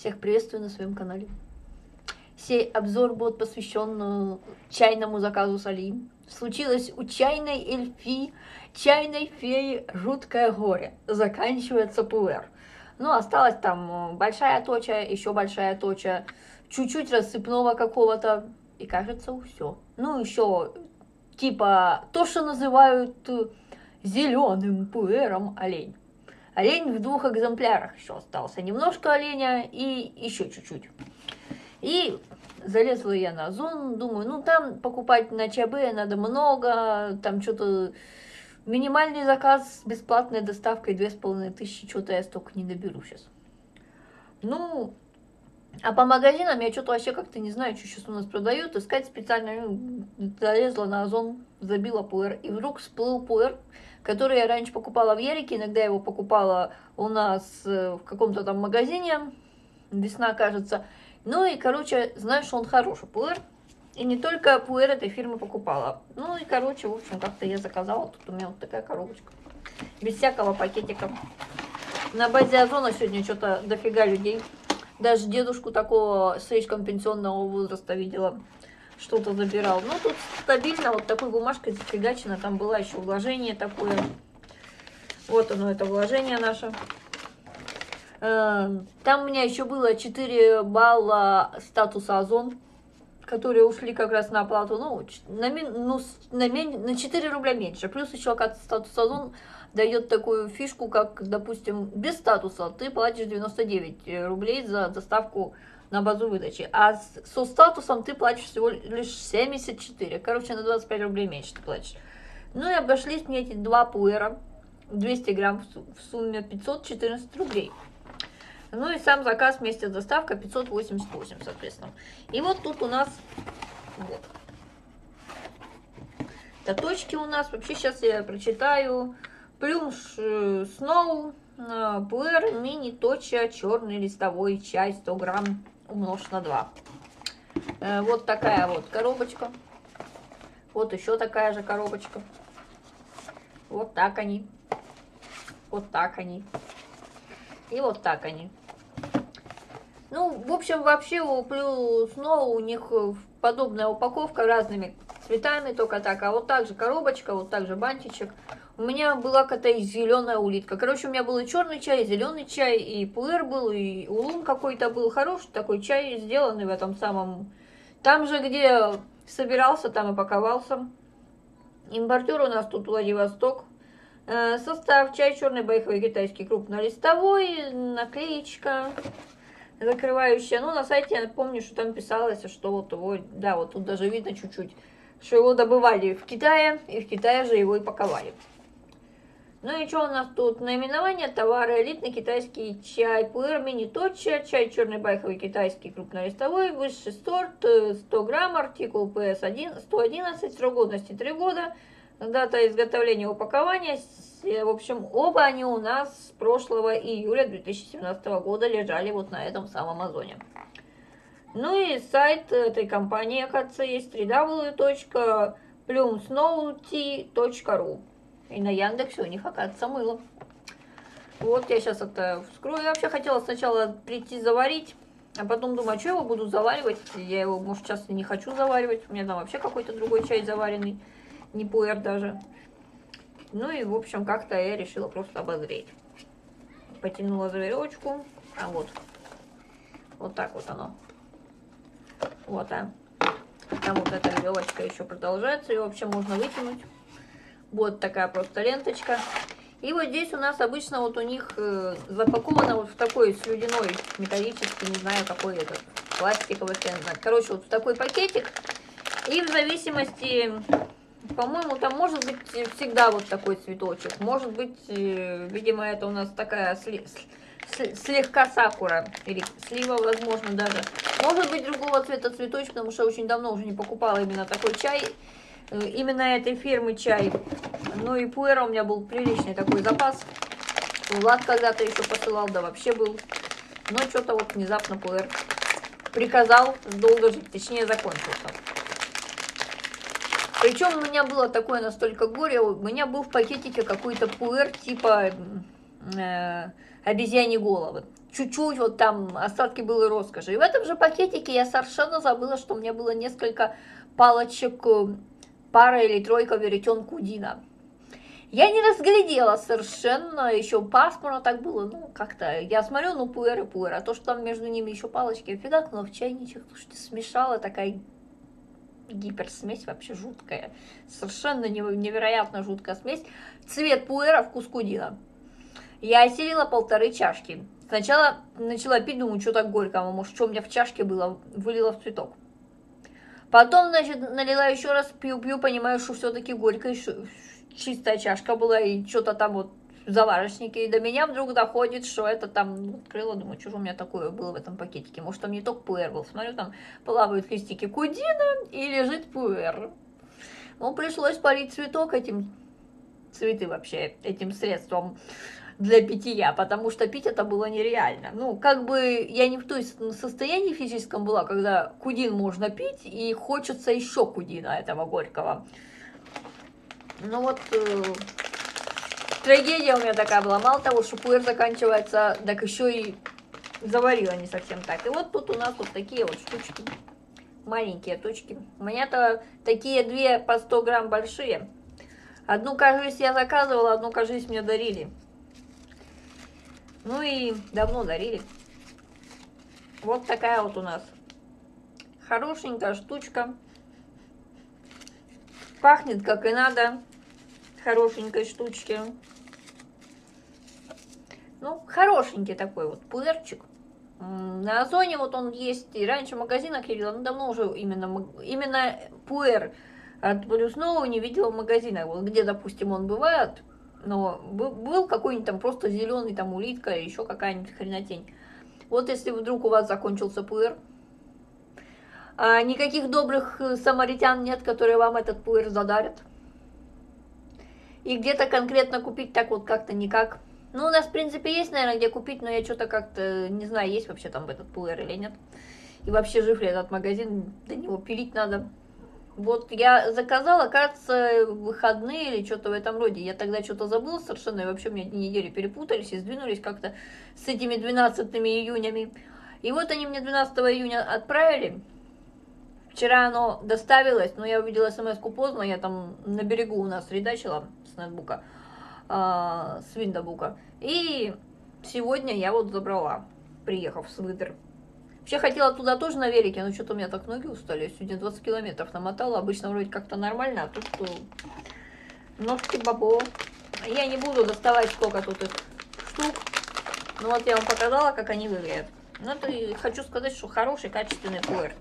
Всех приветствую на своем канале. Сей обзор будет посвящен чайному заказу с Али. Случилось у чайной эльфи, чайной феи жуткое горе. Заканчивается пуэр. Ну, осталась там большая точа, еще большая точа, чуть-чуть рассыпного какого-то, и кажется, все. Ну, еще типа то, что называют зеленым пуэром олень. Олень в 2 экземплярах еще остался. Немножко оленя и еще чуть-чуть. И залезла я на Озон, думаю, ну там покупать на ЧБ надо много, там что-то минимальный заказ с бесплатной доставкой 2500, что-то я столько не доберу сейчас. Ну, а по магазинам я что-то вообще как-то не знаю, что сейчас у нас продают, искать специально, залезла на Озон, забила пуэр, и вдруг всплыл пуэр, который я раньше покупала в Ярике, иногда его покупала у нас в каком-то там магазине, весна, кажется. Ну и, короче, знаю, что он хороший пуэр, и не только пуэр этой фирмы покупала. Ну и, короче, в общем, как-то я заказала, тут у меня вот такая коробочка, без всякого пакетика. На базе Озона сегодня что-то дофига людей, даже дедушку такого слишком пенсионного возраста видела, что-то забирал. Ну, тут стабильно вот такой бумажкой зафигачено. Там было еще вложение такое. Вот оно, это вложение наше. Там у меня еще было 4 балла статуса Озон, которые ушли как раз на оплату. Ну, на 4 рубля меньше. Плюс еще, как статус Озон дает такую фишку, как, допустим, без статуса ты платишь 99 рублей за доставку на базу выдачи, а со статусом ты платишь всего лишь 74. Короче, на 25 рублей меньше ты платишь. Ну и обошлись мне эти 2 пуэра, 200 грамм в сумме 514 рублей. Ну и сам заказ вместе с доставкой 588, соответственно. И вот тут у нас вот точки у нас. Вообще сейчас я прочитаю. Плюмш Сноу, пуэр, мини точа, черный листовой чай 100 грамм умножить на 2. Вот такая вот коробочка. Вот еще такая же коробочка. Вот так они. Вот так они. И вот так они. Ну, в общем, вообще у Плюс Сноу у них подобная упаковка разными цветами, только так. А вот так же коробочка, вот так же бантичек. У меня была какая-то зеленая улитка. Короче, у меня был и черный чай, и зеленый чай, и пуэр был, и улун какой-то был. Хороший такой чай, сделанный в этом самом... Там же, где собирался, там и паковался. Импортер у нас тут Владивосток. Состав: чай черный, байховый, китайский, крупнолистовой, наклеечка закрывающая. Ну, на сайте я помню, что там писалось, что вот его... Да, вот тут даже видно чуть-чуть, что его добывали в Китае, и в Китае же его и паковали. Ну и что у нас тут? Наименование товара: элитный китайский чай, пуэр, мини точа, чай черный байховый, китайский, крупнолистовой, высший сорт, 100 грамм, артикул PS 111, срок годности 3 года, дата изготовления, упакования. В общем, оба они у нас с прошлого июля 2017 года лежали вот на этом самом Озоне. Ну и сайт этой компании, оказывается, есть www.plumsnowtea.ru. И на Яндексе у них, оказывается, мыло. Вот я сейчас это вскрою. Я вообще хотела сначала прийти заварить, а потом думаю, что я его буду заваривать. Я его, может, сейчас и не хочу заваривать. У меня там вообще какой-то другой чай заваренный, не пуэр даже. Ну и, в общем, как-то я решила просто обозреть. Потянула за веревочку. А вот. Вот так вот оно. Вот, а. Там вот эта веревочка еще продолжается. Ее вообще можно вытянуть. Вот такая просто ленточка. И вот здесь у нас обычно вот у них запаковано вот в такой слюдяной, металлический, не знаю какой это, пластиковый, короче, вот в такой пакетик. И в зависимости, по-моему, там может быть всегда вот такой цветочек. Может быть, видимо, это у нас такая слегка сакура, или слива, возможно, даже. Может быть, другого цвета цветочек, потому что очень давно уже не покупала именно такой чай. Именно этой фирмы чай. Ну и пуэра у меня был приличный такой запас. Влад когда-то еще посылал, да вообще был. Но что-то вот внезапно пуэр приказал долго жить, точнее закончился. Причем у меня было такое настолько горе, у меня был в пакетике какой-то пуэр типа обезьяне головы. чуть-чуть вот там остатки былой роскоши. И в этом же пакетике я совершенно забыла, что у меня было несколько палочек, пара или тройка веретен Кудина. Я не разглядела совершенно, еще пасмурно так было, ну, как-то, я смотрю, ну, пуэр и пуэр, а то, что там между ними еще палочки, я фигакнула в чайничек, что смешала, такая гиперсмесь вообще жуткая, совершенно невероятно жуткая смесь, цвет пуэра, вкус Кудина. Я осилила 1,5 чашки. Сначала начала пить, думаю, что так горько, может, что у меня в чашке было, вылила в цветок. Потом, значит, налила еще раз, пью, понимаю, что все-таки горько, и чистая чашка была, и что-то там вот в заварочнике, и до меня вдруг доходит, что это там, открыла, думаю, что же у меня такое было в этом пакетике, может, там не только пуэр был, смотрю, там плавают листики Кудина, и лежит пуэр. Ну, пришлось полить цветок этим, цветы вообще, этим средством для питья, потому что пить это было нереально. Ну, как бы я не в той состоянии физическом была, когда Кудин можно пить, и хочется еще Кудина этого горького. Ну вот, трагедия у меня такая была. Мало того, что пуэр заканчивается, так еще и заварила не совсем так. И вот тут у нас вот такие вот штучки, маленькие точки. У меня-то такие 2 по 100 грамм большие. Одну, кажется, я заказывала, одну, кажется, мне дарили. Ну и давно дарили. Вот такая вот у нас хорошенькая штучка. Пахнет как и надо. Хорошенькой штучки. Ну, хорошенький такой вот пуэрчик. На Озоне вот он есть. И раньше в магазинах я видела, ну давно уже именно пуэр от Blue Snow не видела в магазинах. Вот где, допустим, он бывает. Но был какой-нибудь там просто зеленый, там улитка, или еще какая-нибудь хренотень. Вот если вдруг у вас закончился пуэр, а никаких добрых самаритян нет, которые вам этот пуэр задарят. И где-то конкретно купить так вот как-то никак. Ну, у нас, в принципе, есть, наверное, где купить, но я что-то как-то не знаю, есть вообще там этот пуэр или нет. И вообще жив ли этот магазин, до него пилить надо. Вот я заказала, кажется, выходные или что-то в этом роде. Я тогда что-то забыла совершенно, и вообще у меня недели перепутались и сдвинулись как-то с этими 12 июнями. И вот они мне 12 июня отправили. Вчера оно доставилось, но я увидела смс-ку поздно, я там на берегу у нас редачила с ноутбука, с виндобука. И сегодня я вот забрала, приехав с выдр. Вообще хотела туда тоже на велике, но что-то у меня так ноги устали. Я сегодня 20 километров намотала, обычно вроде как-то нормально, а тут что ножки бабо. Я не буду доставать сколько тут их штук, но вот я вам показала, как они выглядят. Ну, это хочу сказать, что хороший, качественный пуэр.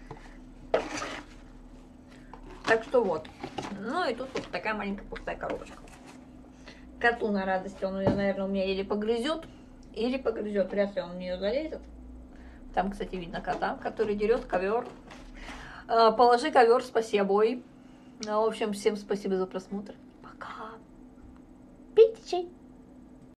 Так что вот. Ну и тут вот такая маленькая пустая коробочка. Коту на радость, он ее, наверное, у меня или погрызет, вряд ли он в нее залезет. Там, кстати, видно кота, который дерет ковер. Положи ковер, спасибо. В общем, всем спасибо за просмотр. Пока. Пейте чай.